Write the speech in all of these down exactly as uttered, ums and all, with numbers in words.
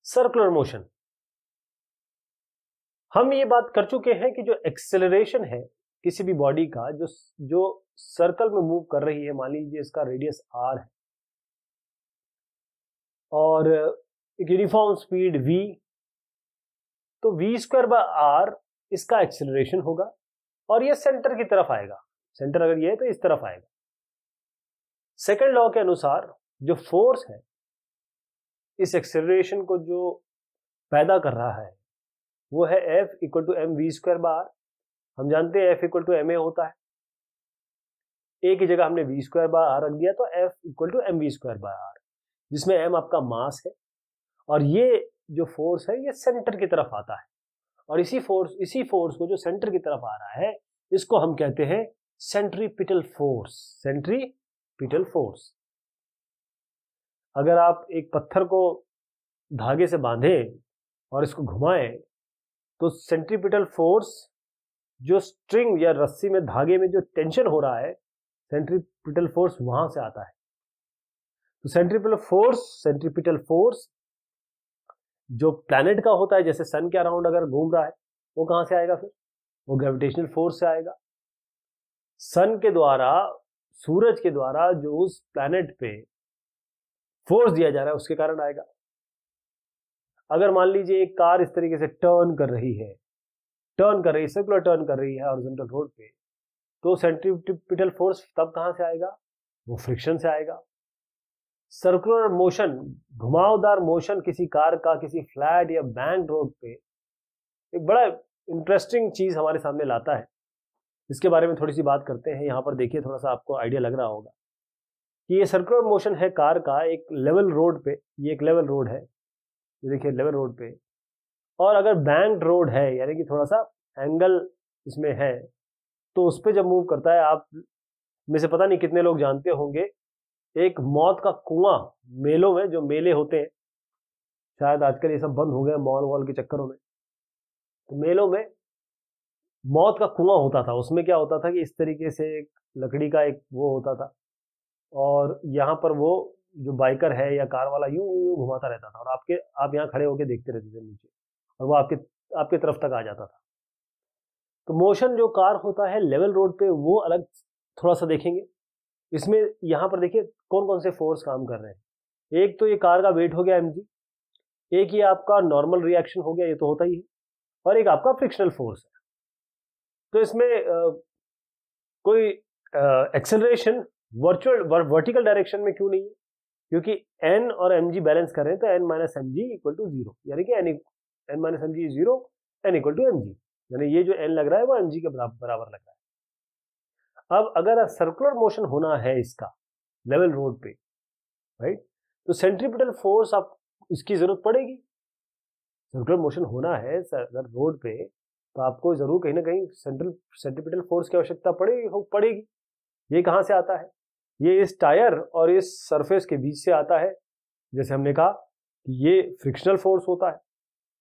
Circular motion. हम ये बात कर चुके हैं कि जो एक्सेलरेशन है किसी भी बॉडी का, जो जो सर्कल में मूव कर रही है, मान लीजिए इसका रेडियस आर है और एक यूनिफॉर्म स्पीड v, तो v स्क्वायर बाय आर इसका एक्सेलरेशन होगा और ये सेंटर की तरफ आएगा। सेंटर अगर ये है तो इस तरफ आएगा। सेकंड लॉ के अनुसार जो फोर्स है इस एक्सेलरेशन को जो पैदा कर रहा है वो है F equal to M V square by R. हम जानते हैं F equal to M A होता है, ए की जगह हमने v स्क्वायर बाय आर रख दिया तो F equal to M V square by R, जिसमें m आपका मास है और ये जो फोर्स है ये सेंटर की तरफ आता है। और इसी फोर्स इसी फोर्स को जो सेंटर की तरफ आ रहा है इसको हम कहते हैं सेंट्रीपिटल फोर्स। Centripetal force. अगर आप एक पत्थर को धागे से बांधें और इसको घुमाएं तो सेंट्रीपिटल फोर्स, जो स्ट्रिंग या रस्सी में धागे में जो टेंशन हो रहा है, सेंट्रीपिटल फोर्स वहां से आता है। तो सेंट्रीपिटल फोर्स सेंट्रीपिटल फोर्स जो प्लैनेट का होता है, जैसे सन के अराउंड अगर घूम रहा है, वो कहां से आएगा? फिर वो ग्रेविटेशनल फोर्स से आएगा। सन के द्वारा, सूरज के द्वारा जो उस प्लैनेट पे फोर्स दिया जा रहा है उसके कारण आएगा। अगर मान लीजिए एक कार इस तरीके से टर्न कर रही है, टर्न कर रही है, सर्कुलर टर्न कर रही है हॉरिजॉन्टल रोड पे, तो सेंट्रीपिटल फोर्स तब कहां से आएगा? वो फ्रिक्शन से आएगा। सर्कुलर मोशन, घुमावदार मोशन किसी कार का किसी फ्लैट या बैंक रोड पे एक बड़ा इंटरेस्टिंग चीज हमारे सामने लाता है। इसके बारे में थोड़ी सी बात करते हैं। यहाँ पर देखिए, थोड़ा सा आपको आइडिया लग रहा होगा कि ये सर्कुलर मोशन है कार का एक लेवल रोड पे। ये एक लेवल रोड है, ये देखिए लेवल रोड पे। और अगर बैंक रोड है, यानी कि थोड़ा सा एंगल इसमें है, तो उस पर जब मूव करता है, आप में से पता नहीं कितने लोग जानते होंगे, एक मौत का कुआं मेलों में, जो मेले होते हैं, शायद आजकल ये सब बंद हो गए मॉल वॉल के चक्करों में, तो मेलों में मौत का कुआं होता था। उसमें क्या होता था कि इस तरीके से एक लकड़ी का एक वो होता था और यहाँ पर वो जो बाइकर है या कार वाला यूं यूं घुमाता रहता था और आपके आप यहाँ खड़े होकर देखते रहते थे नीचे, और वो आपके आपके तरफ तक आ जाता था। तो मोशन जो कार होता है लेवल रोड पे, वो अलग थोड़ा सा देखेंगे। इसमें यहाँ पर देखिए कौन कौन से फोर्स काम कर रहे हैं। एक तो ये कार का वेट हो गया एम जी, एक ये आपका नॉर्मल रिएक्शन हो गया, ये तो होता ही है, और एक आपका फ्रिक्शनल फोर्स है। तो इसमें आ, कोई एक्सेलरेशन वर्चुअल वर्टिकल डायरेक्शन में क्यों नहीं है? क्योंकि एन और एम जी बैलेंस कर रहे हैं, तो N minus M G equal to zero, यानी कि N N minus M G zero, N equal to M G, यानी ये जो एन लग रहा है वो एम जी के बराबर लग रहा है। अब अगर सर्कुलर मोशन होना है इसका लेवल रोड पे, राइट, तो सेंट्रीपिटल फोर्स आप इसकी जरूरत पड़ेगी। सर्कुलर मोशन होना है अगर रोड पे, तो आपको जरूर कहीं ना कहीं सेंट्रल सेंट्रीपिटल फोर्स की आवश्यकता पड़ेगी हो पड़ेगी ये कहां से आता है? ये इस टायर और इस सरफेस के बीच से आता है। जैसे हमने कहा कि ये फ्रिक्शनल फोर्स होता है।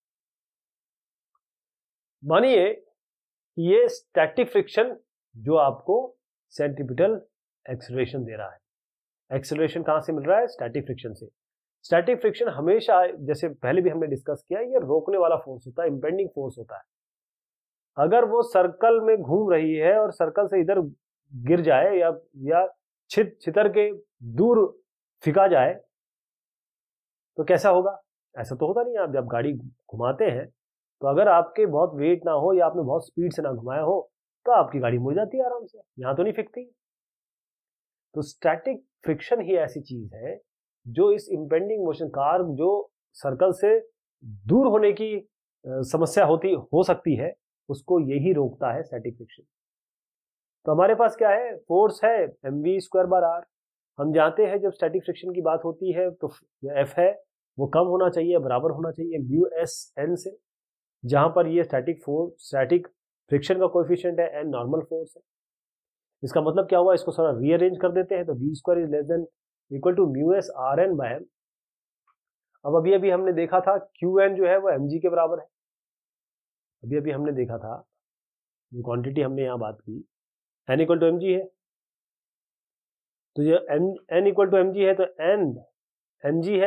मानिए ये स्टैटिक फ्रिक्शन जो आपको सेंट्रीपिटल एक्सेलरेशन दे रहा है। एक्सेलरेशन कहां से मिल रहा है? स्टैटिक फ्रिक्शन से। स्टैटिक फ्रिक्शन हमेशा, जैसे पहले भी हमने डिस्कस किया, ये रोकने वाला फोर्स होता है, इंपेंडिंग फोर्स होता है। अगर वो सर्कल में घूम रही है और सर्कल से इधर गिर जाए या या छित छितर के दूर फिका जाए तो कैसा होगा? ऐसा तो होता नहीं है। आप जब गाड़ी घुमाते हैं तो अगर आपके बहुत वेट ना हो या आपने बहुत स्पीड से ना घुमाया हो तो आपकी गाड़ी मुड़ जाती है आराम से, यहां तो नहीं फिकती। तो स्टैटिक फ्रिक्शन ही ऐसी चीज है जो इस इंपेंडिंग मोशन, कार जो सर्कल से दूर होने की समस्या होती हो सकती है, उसको यही रोकता है स्टैटिक फ्रिक्शन। तो हमारे पास क्या है? फोर्स है M V square bar R. हम जानते हैं जब स्टैटिक फ्रिक्शन की बात होती है तो एफ है वो कम होना चाहिए, बराबर होना चाहिए म्यू एस एन से, जहां पर ये स्टैटिक फोर्स स्टैटिक फ्रिक्शन का कोएफिशिएंट है, एन नॉर्मल फोर्स है। इसका मतलब क्या हुआ? इसको थोड़ा रीअरेंज कर देते हैं, तो V square is less than equal to mu S R N by M. अब अभी अभी हमने देखा था क्यू एन जो है वो एम जी के बराबर है। अभी अभी हमने देखा था, जो क्वांटिटी हमने यहाँ बात की, N equal to M G है। तो ये N N equal to M G है, तो एन एम जी है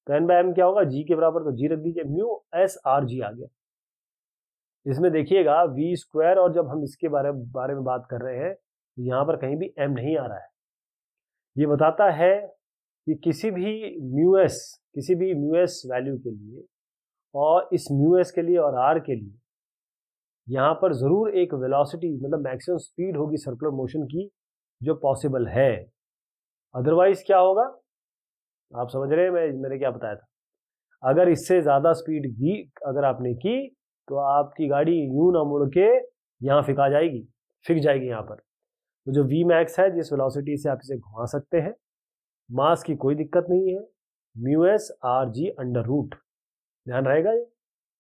तो एन बाय एम क्या होगा, जी के बराबर, तो जी रख दीजिए, म्यू एस आर जी आ गया। इसमें देखिएगा वी स्क्वायर, और जब हम इसके बारे बारे में बात कर रहे हैं तो यहाँ पर कहीं भी एम नहीं आ रहा है। ये बताता है कि किसी भी म्यू एस किसी भी म्यू एस वैल्यू के लिए और इस म्यू एस के लिए और आर के लिए यहाँ पर जरूर एक वेलोसिटी मतलब मैक्सिमम स्पीड होगी सर्कुलर मोशन की जो पॉसिबल है। अदरवाइज क्या होगा, आप समझ रहे हैं मैं मैंने क्या बताया था, अगर इससे ज़्यादा स्पीड की अगर आपने की तो आपकी गाड़ी यूं ना मुड़ के यहाँ फिका जाएगी फिक जाएगी यहाँ पर। तो जो वी मैक्स है, जिस वेलोसिटी से आप इसे घुमा सकते हैं, मास की कोई दिक्कत नहीं है, mu S R G under root, ध्यान रहेगा ये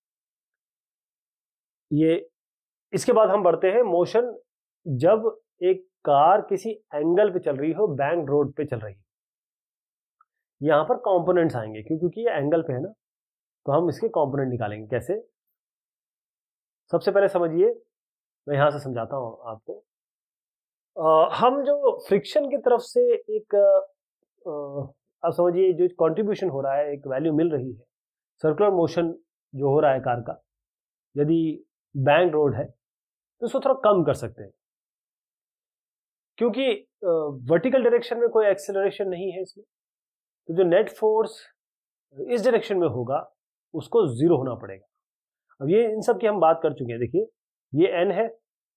ये इसके बाद हम बढ़ते हैं मोशन जब एक कार किसी एंगल पे चल रही हो, बैंक रोड पे चल रही है। यहाँ पर कंपोनेंट्स आएंगे, क्यों क्योंकि ये एंगल पे है ना, तो हम इसके कंपोनेंट निकालेंगे। कैसे, सबसे पहले समझिए, मैं यहाँ से समझाता हूँ आपको। आ, हम जो फ्रिक्शन की तरफ से एक आप समझिए जो कंट्रीब्यूशन हो रहा है, एक वैल्यू मिल रही है, सर्कुलर मोशन जो हो रहा है कार का, यदि बैंक रोड है तो उसको थोड़ा कम कर सकते हैं, क्योंकि वर्टिकल डायरेक्शन में कोई एक्सेलरेशन नहीं है इसमें, तो जो नेट फोर्स इस डायरेक्शन में होगा उसको जीरो होना पड़ेगा। अब ये इन सब की हम बात कर चुके हैं। देखिए ये एन है,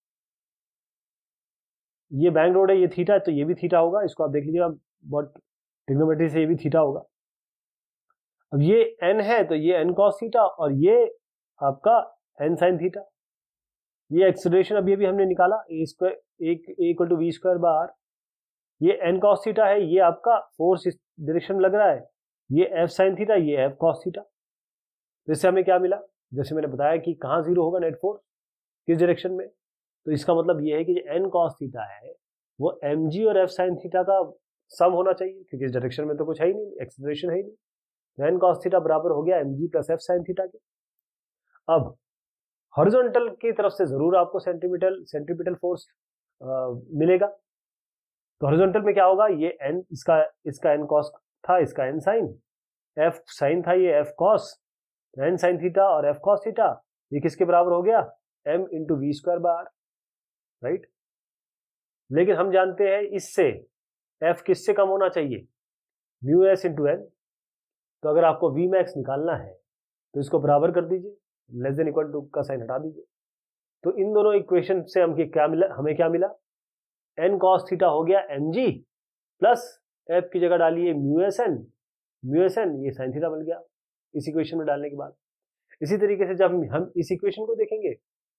ये बैंक रोड है, ये थीटा है, तो ये भी थीटा होगा, इसको आप देख लीजिएगा बहुत ट्रिग्नोमेट्री से, ये भी थीटा होगा। अब ये एन है तो ये एन कॉस थीटा, और ये आपका एन साइन थीटा। ये एक्सेलरेशन अभी अभी हमने निकाला, ए स्क्वायर एक equal to V square by R. ये एन कॉस थीटा है, ये आपका फोर्स इस डायरेक्शन में लग रहा है, ये एफ साइन थीटा, ये एफ कॉस थीटा। तो इससे हमें क्या मिला, जैसे मैंने बताया कि कहाँ जीरो होगा नेट फोर्स, किस डायरेक्शन में, तो इसका मतलब ये है कि जो एन कॉस थीटा है वो एम जी और एफ साइन थीटा का सम होना चाहिए, क्योंकि इस डायरेक्शन में तो कुछ है ही नहीं, एक्सेलरेशन है ही नहीं। तो एन कॉस थीटा बराबर हो गया M G plus F sine theta के। अब हॉरिजॉन्टल की तरफ से जरूर आपको सेंट्रीपिटल सेंट्रीपिटल फोर्स मिलेगा। तो हॉरिजॉन्टल में क्या होगा, ये एन इसका इसका एन कॉस था, इसका एन साइन, एफ साइन था, ये F cos, N sine theta और एफ कॉस थीटा, ये किसके बराबर हो गया, M into V square by R, right. लेकिन हम जानते हैं इससे एफ किससे कम होना चाहिए, म्यू एस इंटू एन। तो अगर आपको वी मैक्स निकालना है तो इसको बराबर कर दीजिए, लेस देन इक्वल टू का साइन हटा दीजिए। तो इन दोनों इक्वेशन से हम क्या मिला, हमें क्या मिला, एन कॉस थीटा हो गया एम जी प्लस एफ की जगह डालिए mu S N, mu S N ये साइन थीटा मिल गया इस इक्वेशन में डालने के बाद। इसी तरीके से जब हम इस इक्वेशन को देखेंगे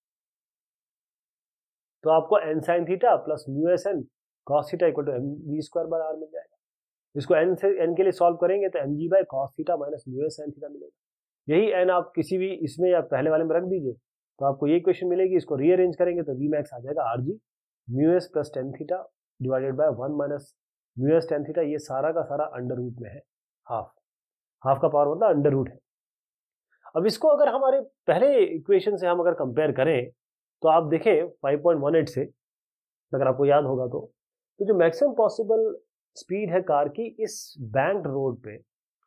तो आपको N sine theta plus mu S N cos theta equal to M V square by R मिल जाएगा। इसको एन से एन के लिए सॉल्व करेंगे तो m g by cos theta minus mu S n theta मिलेगा। यही एन आप किसी भी इसमें या पहले वाले में रख दीजिए तो आपको ये इक्वेशन मिलेगी। इसको रीअरेंज करेंगे तो वी मैक्स आ जाएगा r g mu s plus tan theta divided by one minus mu s tan theta. ये सारा का सारा अंडर रूट में है, हाफ हाफ का पावर मतलब अंडर रूट है। अब इसको अगर हमारे पहले इक्वेशन से हम अगर कंपेयर करें तो आप देखें फाइव पॉइंट वन एट से, अगर आपको याद होगा तो तो जो मैक्सिमम पॉसिबल स्पीड है कार की इस बैंक्ड रोड पे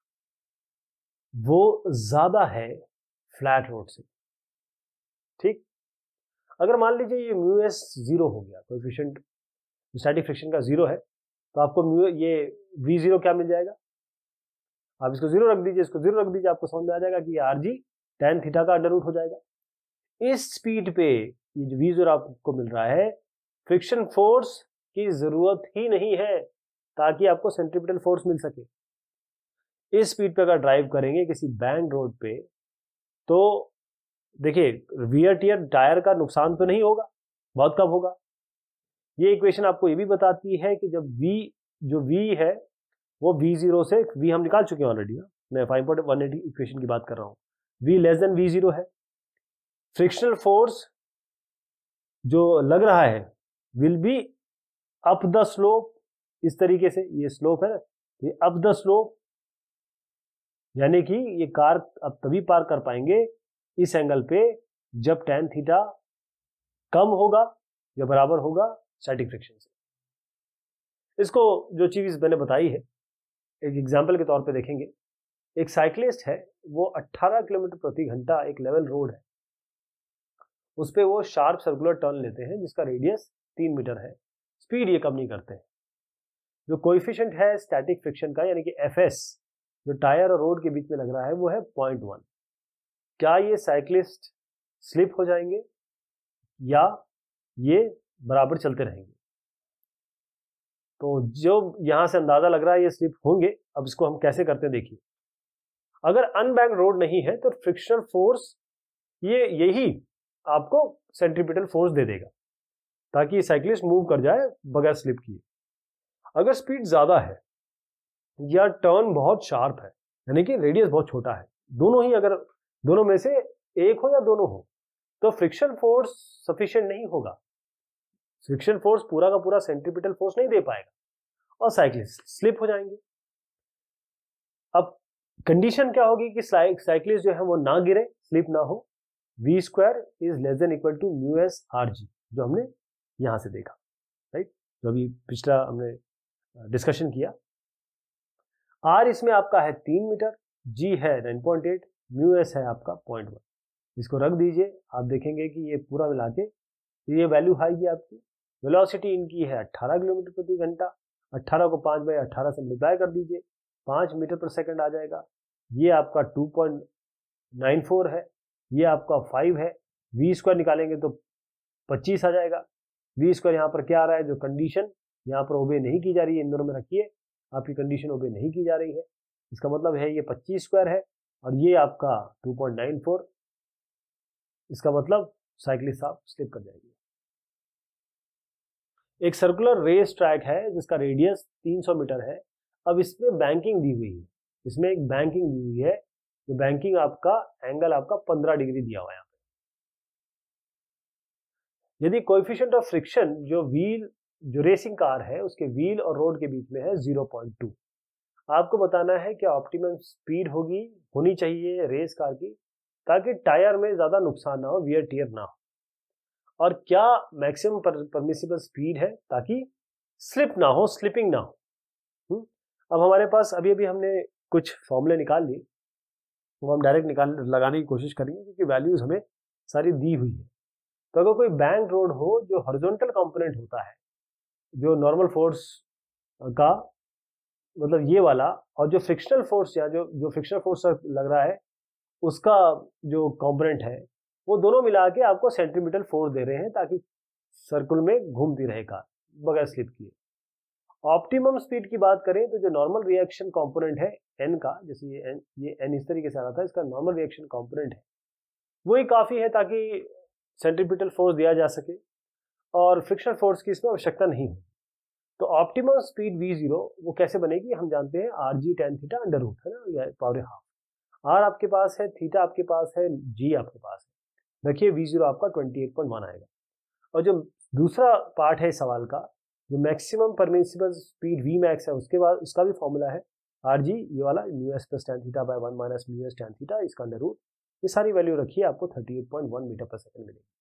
वो ज्यादा है फ्लैट रोड से, ठीक। अगर मान लीजिए ये म्यू एस जीरो हो गया, कोएफिशिएंट स्टैटिक फ्रिक्शन का जीरो है, तो आपको म्यू ये वी जीरो क्या मिल जाएगा, आप इसको जीरो रख दीजिए, इसको जीरो रख दीजिए, आपको समझ में आ जाएगा कि आर जी टेन थीटा का अंडर रूट हो जाएगा। इस स्पीड पे ये जो वी जीरो आपको मिल रहा है, फ्रिक्शन फोर्स की जरूरत ही नहीं है ताकि आपको सेंट्रीपिटल फोर्स मिल सके। इस स्पीड पे अगर ड्राइव करेंगे किसी बैंक रोड पे तो देखिए वियर टियर टायर का नुकसान तो नहीं होगा, बहुत कम होगा। ये इक्वेशन आपको ये भी बताती है कि जब v जो v है वो वी जीरो से, v हम निकाल चुके हैं ऑलरेडी ना, मैं five point one eight equation की बात कर रहा हूँ, v less than v zero है, फ्रिक्शनल फोर्स जो लग रहा है will be up the slope, इस तरीके से ये स्लोप है ना, ये अप द स्लोप, यानी कि ये कार अब तभी पार कर पाएंगे इस एंगल पे जब tan थीटा कम होगा या बराबर होगा स्टैटिक फ्रिक्शन से। इसको जो चीज मैंने बताई है एक एग्जाम्पल के तौर पे देखेंगे। एक साइक्लिस्ट है, वो अठारह किलोमीटर प्रति घंटा एक लेवल रोड है, उस पर वो शार्प सर्कुलर टर्न लेते हैं जिसका रेडियस तीन मीटर है, स्पीड ये कम नहीं करते हैं। जो कोएफिशिएंट है स्टैटिक फ्रिक्शन का यानी कि एफ एस जो टायर और रोड के बीच में लग रहा है वो है पॉइंट वन। क्या ये साइक्लिस्ट स्लिप हो जाएंगे या ये बराबर चलते रहेंगे? तो जो यहां से अंदाजा लग रहा है ये स्लिप होंगे। अब इसको हम कैसे करते हैं देखिए। अगर अनबैंक्ड रोड नहीं है तो फ्रिक्शनल फोर्स ये यही आपको सेंट्रीपिटल फोर्स दे देगा ताकि साइक्लिस्ट मूव कर जाए बगैर स्लिप किए। अगर स्पीड ज्यादा है या टर्न बहुत शार्प है यानी कि रेडियस बहुत छोटा है, दोनों ही अगर दोनों में से एक हो या दोनों हो, तो फ्रिक्शन फोर्स सफिशिएंट नहीं होगा। फ्रिक्शन फोर्स पूरा का पूरा सेंट्रीपिटल फोर्स नहीं दे पाएगा और साइक्लिस्ट स्लिप हो जाएंगे। अब कंडीशन क्या होगी कि साइक्लिस्ट जो है वो ना गिरे, स्लिप ना हो। V square is less than equal to mu S R g, जो हमने यहां से देखा, राइट, जो अभी पिछला हमने डिस्कशन किया। आर इसमें आपका है तीन मीटर, जी है nine point eight, mu s है आपका पॉइंट वन। इसको रख दीजिए, आप देखेंगे कि ये पूरा मिला के ये वैल्यू आएगी आपकी। वेलोसिटी इनकी है अठारह किलोमीटर प्रति घंटा, अठारह को पाँच बाई अठारह से मल्टीप्लाई कर दीजिए, पाँच मीटर पर सेकंड आ जाएगा। ये आपका टू पॉइंट नाइन फोर है, ये आपका फाइव है। वी स्क्वायर निकालेंगे तो पच्चीस आ जाएगा। वी स्क्वायर यहाँ पर क्या आ रहा है, जो कंडीशन यहाँ पर ओबे नहीं की जा रही है, इन दोनों में रखिए, आपकी कंडीशन ओबे नहीं की जा रही है, इसका मतलब है ये पच्चीस स्क्वायर है और ये आपका टू पॉइंट नाइन फोर। इसका मतलब साइक्लिस्ट आप स्लिप कर जाएगी। एक सर्कुलर रेस ट्रैक है जिसका रेडियस तीन सौ मीटर है। अब इसमें बैंकिंग दी हुई है, इसमें एक बैंकिंग दी हुई है, जो बैंकिंग आपका एंगल आपका पंद्रह डिग्री दिया हुआ है। यदि कोएफिशिएंट ऑफ फ्रिक्शन जो व्हील जो रेसिंग कार है उसके व्हील और रोड के बीच में है ज़ीरो पॉइंट टू, आपको बताना है कि ऑप्टिमम स्पीड होगी होनी चाहिए रेस कार की ताकि टायर में ज्यादा नुकसान ना हो, वियर टियर ना हो, और क्या मैक्सिमम परमिसिबल स्पीड है ताकि स्लिप ना हो, स्लिपिंग ना हो। हुँ? अब हमारे पास अभी अभी हमने कुछ फॉर्मूले निकाल लिए, वो हम डायरेक्ट निकाल लगाने की कोशिश करेंगे क्योंकि वैल्यूज हमें सारी दी हुई है। तो अगर कोई बैंक रोड हो जो हॉरिजॉन्टल कंपोनेंट होता है, जो नॉर्मल फोर्स का मतलब ये वाला, और जो फ्रिक्शनल फोर्स या जो जो फ्रिक्शनल फोर्स लग रहा है उसका जो कंपोनेंट है, वो दोनों मिला के आपको सेंट्रीपिटल फोर्स दे रहे हैं ताकि सर्कुल में घूमती रहे कार बगैर स्लिप किए। ऑप्टिमम स्पीड की बात करें तो जो नॉर्मल रिएक्शन कंपोनेंट है एन का, जैसे ये एन ये एन इस तरीके से आ रहा था, इसका नॉर्मल रिएक्शन कंपोनेंट है, वही काफी है ताकि सेंट्रीपिटल फोर्स दिया जा सके और फ्रिक्शनल फोर्स की इसमें आवश्यकता नहीं है। तो ऑप्टिमम स्पीड वी जीरो वो कैसे बनेगी, हम जानते हैं r g tan theta under root है ना, या पावर हाफ। आर आपके पास है, थीटा आपके पास है, जी आपके पास है, देखिए वी जीरो आपका अट्ठाईस पॉइंट वन आएगा। और जो दूसरा पार्ट है इस सवाल का, जो maximum permissible speed v max है, उसके बाद उसका भी फॉर्मूला है आर जी, ये वाला mu s plus tan theta by one minus mu s tan theta, इसका अंडर रूट। ये सारी वैल्यू रखिए, आपको अड़तीस पॉइंट वन मीटर पर सेकंड मिलेगी।